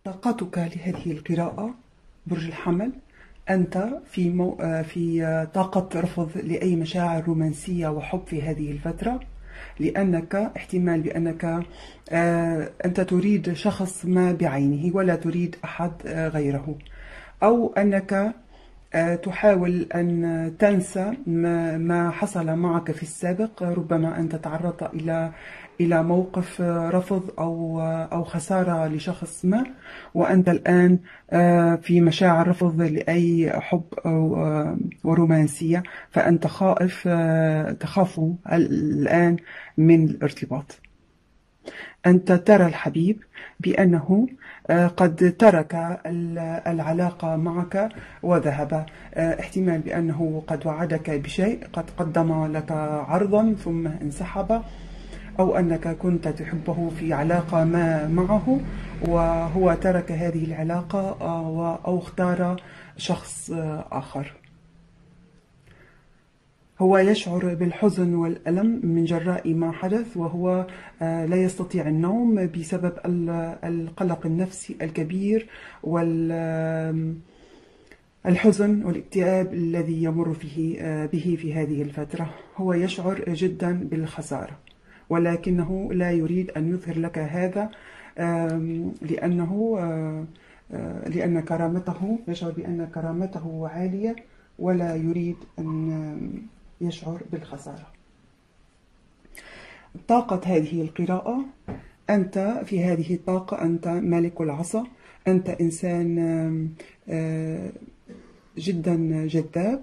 طاقتك لهذه القراءة برج الحمل. أنت في طاقة رفض لأي مشاعر رومانسية وحب في هذه الفترة، لأنك احتمال بأنك أنت تريد شخص ما بعينه ولا تريد أحد غيره، أو أنك تحاول أن تنسى ما حصل معك في السابق. ربما أن تتعرض إلى موقف رفض أو خسارة لشخص ما، وأنت الآن في مشاعر رفض لأي حب ورومانسية، فأنت تخاف الآن من الارتباط. أنت ترى الحبيب بأنه قد ترك العلاقة معك وذهب. احتمال بأنه قد وعدك بشيء، قد قدم لك عرضا ثم انسحب، أو أنك كنت تحبه في علاقة ما معه وهو ترك هذه العلاقة أو اختار شخص آخر. هو يشعر بالحزن والألم من جراء ما حدث، وهو لا يستطيع النوم بسبب القلق النفسي الكبير والحزن والاكتئاب الذي يمر به في هذه الفترة. هو يشعر جدا بالخسارة، ولكنه لا يريد أن يظهر لك هذا لأن كرامته، يشعر بأن كرامته عالية ولا يريد أن يشعر بالخسارة. طاقة هذه القراءة، أنت في هذه الطاقة أنت مالك العصا. أنت إنسان جدا جذاب،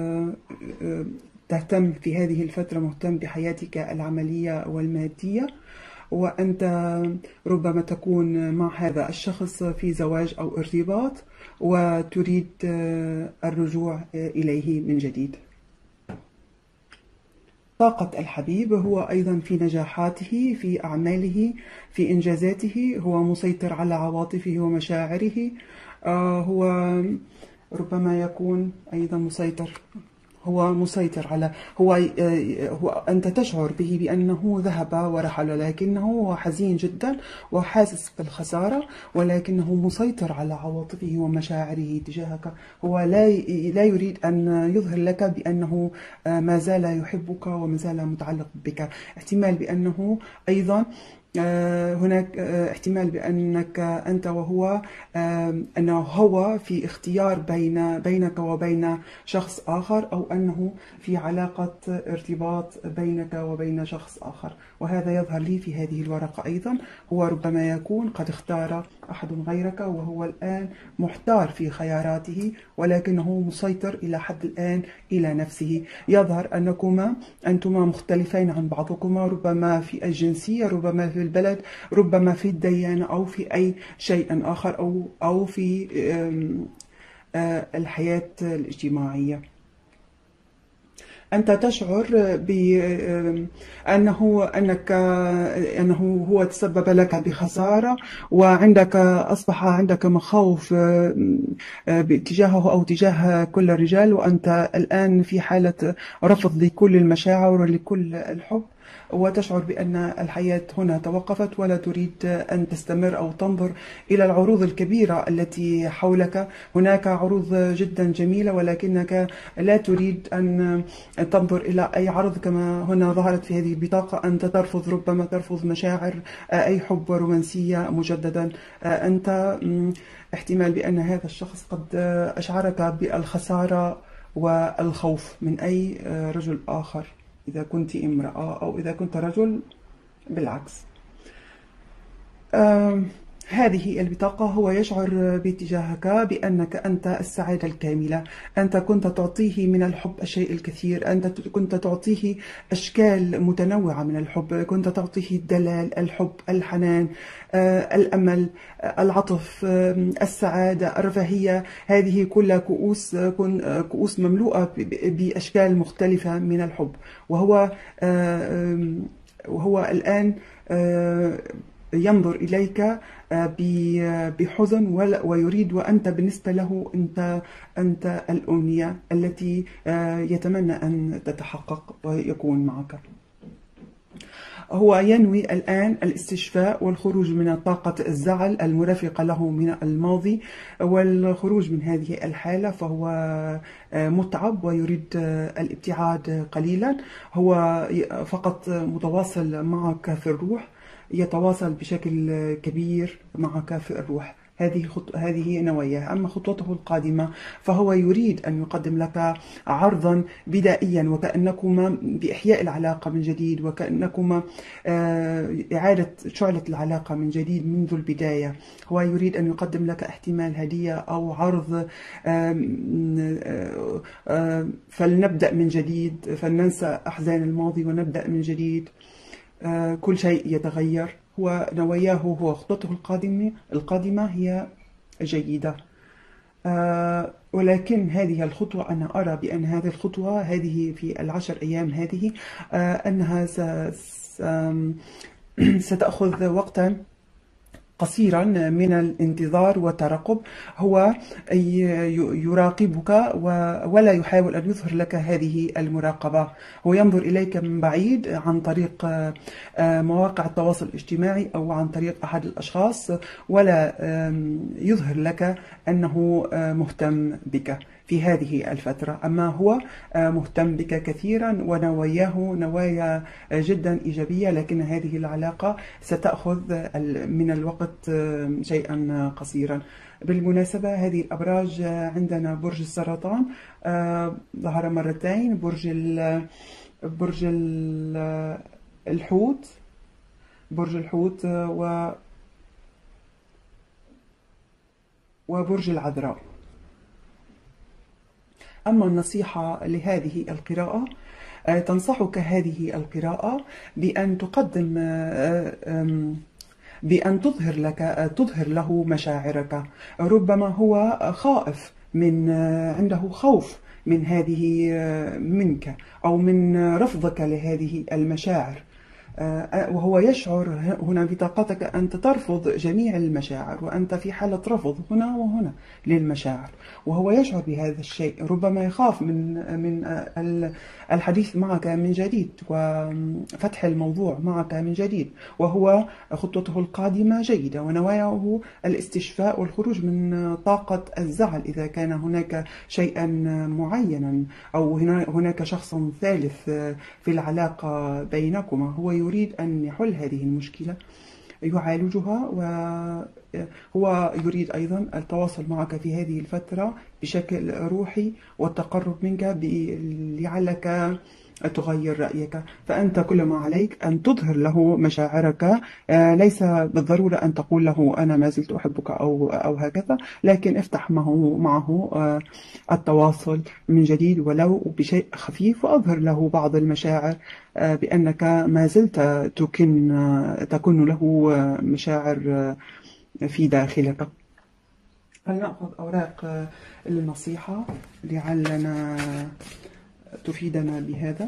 تهتم في هذه الفترة، مهتم بحياتك العملية والمادية، وأنت ربما تكون مع هذا الشخص في زواج أو ارتباط وتريد الرجوع إليه من جديد. طاقة الحبيب هو أيضا في نجاحاته، في أعماله، في إنجازاته. هو مسيطر على عواطفه ومشاعره. هو ربما يكون أيضا مسيطر على أنت تشعر به بأنه ذهب ورحل، لكنه هو حزين جدا وحاسس بالخسارة، ولكنه مسيطر على عواطفه ومشاعره تجاهك. هو لا يريد أن يظهر لك بأنه ما زال يحبك وما زال متعلق بك. احتمال بأنه أيضا هناك احتمال بأنك أنت وهو أنه هو في اختيار بينك وبين شخص آخر، أو أنه في علاقة ارتباط بينك وبين شخص آخر، وهذا يظهر لي في هذه الورقة أيضا. هو ربما يكون قد اختار أحد غيرك، وهو الآن محتار في خياراته، ولكنه مسيطر إلى حد الآن إلى نفسه. يظهر أنتما مختلفين عن بعضكما، ربما في الجنسية، ربما في البلد، ربما في الديانة، أو في أي شيء آخر، أو في الحياة الاجتماعية. أنت تشعر أنه هو تسبب لك بخسارة، أصبح عندك مخاوف باتجاهه أو تجاه كل الرجال، وأنت الآن في حالة رفض لكل المشاعر ولكل الحب، وتشعر بأن الحياة هنا توقفت ولا تريد أن تستمر أو تنظر إلى العروض الكبيرة التي حولك. هناك عروض جدا جميلة، ولكنك لا تريد أن تنظر إلى أي عرض، كما هنا ظهرت في هذه البطاقة. أنت ربما ترفض مشاعر أي حب رومانسية مجددا. أنت احتمال بأن هذا الشخص قد أشعرك بالخسارة والخوف من أي رجل آخر، إذا كنت امرأة أو إذا كنت رجل بالعكس. هذه البطاقة هو يشعر باتجاهك بأنك أنت السعادة الكاملة. أنت كنت تعطيه من الحب الشيء الكثير، أنت كنت تعطيه أشكال متنوعة من الحب، كنت تعطيه الدلال، الحب، الحنان، الأمل، العطف، السعادة، الرفاهية. هذه كلها كؤوس مملوءة بأشكال مختلفة من الحب، وهو الآن ينظر إليك بحزن ويريد، وأنت بالنسبة له أنت الأمنية التي يتمنى أن تتحقق ويكون معك. هو ينوي الآن الاستشفاء والخروج من طاقة الزعل المرافقة له من الماضي والخروج من هذه الحالة. فهو متعب ويريد الابتعاد قليلا. هو فقط متواصل معك في الروح، يتواصل بشكل كبير معك في الروح. هذه نواياه. أما خطوته القادمة فهو يريد أن يقدم لك عرضا بدائيا، وكأنكما بإحياء العلاقة من جديد، وكأنكما إعادة شعلة العلاقة من جديد منذ البداية. هو يريد أن يقدم لك احتمال هدية أو عرض، فلنبدأ من جديد، فلننسى أحزان الماضي ونبدأ من جديد. كل شيء يتغير. هو نواياه، هو خطته القادمة هي جيدة. ولكن هذه الخطوة أنا أرى بأن هذه الخطوة هذه في العشر أيام هذه أنها ستأخذ وقتا قصيرا من الانتظار والترقب. هو يراقبك ولا يحاول أن يظهر لك هذه المراقبة. هو ينظر إليك من بعيد عن طريق مواقع التواصل الاجتماعي أو عن طريق أحد الأشخاص، ولا يظهر لك أنه مهتم بك في هذه الفترة. أما هو مهتم بك كثيرا ونواياه نوايا جدا إيجابية، لكن هذه العلاقة ستأخذ من الوقت شيئا قصيرا. بالمناسبة هذه الأبراج عندنا برج السرطان ظهر مرتين، برج الحوت، برج الحوت وبرج العذراء. أما النصيحة لهذه القراءة، تنصحك هذه القراءة بأن تقدم بأن تظهر له مشاعرك. ربما هو خائف عنده خوف من هذه منك أو من رفضك لهذه المشاعر، وهو يشعر هنا بطاقتك أنت ترفض جميع المشاعر، وأنت في حالة رفض هنا وهنا للمشاعر، وهو يشعر بهذا الشيء. ربما يخاف من الحديث معك من جديد وفتح الموضوع معك من جديد. وهو خطته القادمة جيدة، ونواياه الاستشفاء والخروج من طاقة الزعل إذا كان هناك شيئا معينا أو هناك شخص ثالث في العلاقة بينكما. هو يريد أن يحل هذه المشكلة، يعالجها، وهو يريد أيضا التواصل معك في هذه الفترة بشكل روحي والتقرب منك لعلك تغير رأيك. فأنت كل ما عليك أن تظهر له مشاعرك، ليس بالضرورة أن تقول له أنا ما زلت أحبك أو هكذا، لكن افتح معه التواصل من جديد ولو بشيء خفيف، وأظهر له بعض المشاعر بأنك ما زلت تكن له مشاعر في داخلك. فلنأخذ أوراق النصيحة لعلنا تفيدنا بهذا.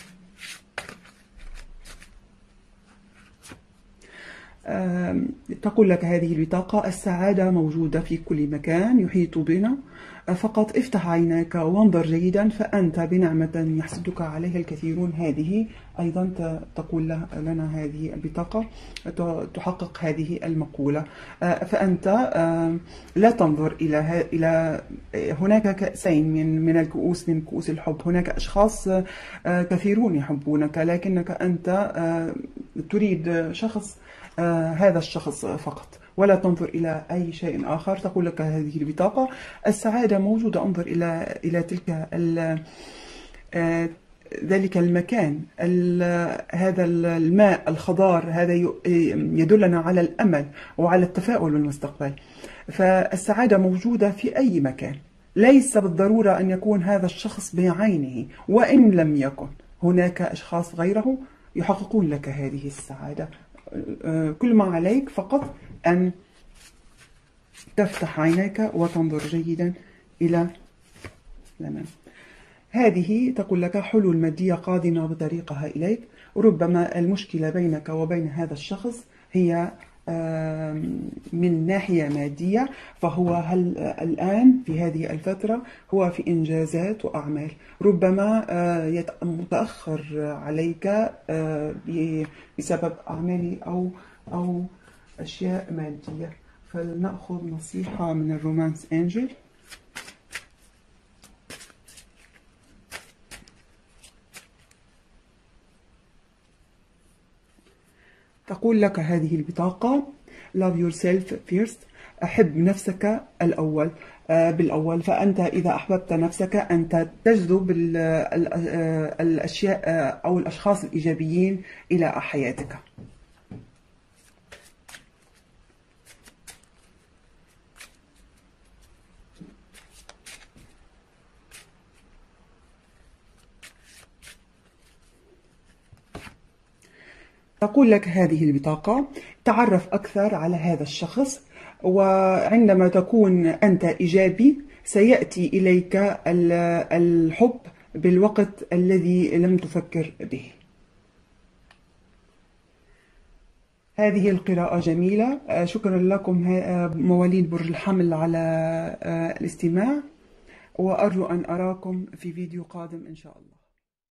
تقول لك هذه البطاقة: السعادة موجودة في كل مكان يحيط بنا، فقط افتح عيناك وانظر جيدا، فأنت بنعمة يحسدك عليها الكثيرون. هذه أيضا تقول لنا هذه البطاقة تحقق هذه المقولة. فأنت لا تنظر إلى هناك كأسين من الكؤوس، من كؤوس الحب. هناك أشخاص كثيرون يحبونك، لكنك أنت تريد شخص، هذا الشخص فقط، ولا تنظر إلى أي شيء آخر. تقول لك هذه البطاقة: السعادة موجودة، انظر إلى ذلك المكان، هذا الماء الخضار، هذا يدلنا على الأمل وعلى التفاؤل بالمستقبل. فالسعادة موجودة في أي مكان، ليس بالضرورة أن يكون هذا الشخص بعينه، وإن لم يكن هناك أشخاص غيره يحققون لك هذه السعادة. كل ما عليك فقط أن تفتح عينيك وتنظر جيدا إلى الأمام. هذه تقول لك حلول مادية قادمة بطريقها إليك. ربما المشكلة بينك وبين هذا الشخص هي من ناحية مادية، فهو هل الآن في هذه الفترة هو في إنجازات وأعمال، ربما متأخر عليك بسبب أعمال أو أشياء مادية. فلنأخذ نصيحة من الرومانس أنجل. تقول لك هذه البطاقة: Love yourself first. أحب نفسك بالأول. فأنت إذا أحببت نفسك أنت تجذب الأشياء أو الأشخاص الإيجابيين إلى حياتك. تقول لك هذه البطاقة: تعرف أكثر على هذا الشخص، وعندما تكون أنت إيجابي سيأتي إليك الحب بالوقت الذي لم تفكر به. هذه القراءة جميلة. شكرا لكم مواليد برج الحمل على الاستماع، وأرجو أن أراكم في فيديو قادم إن شاء الله.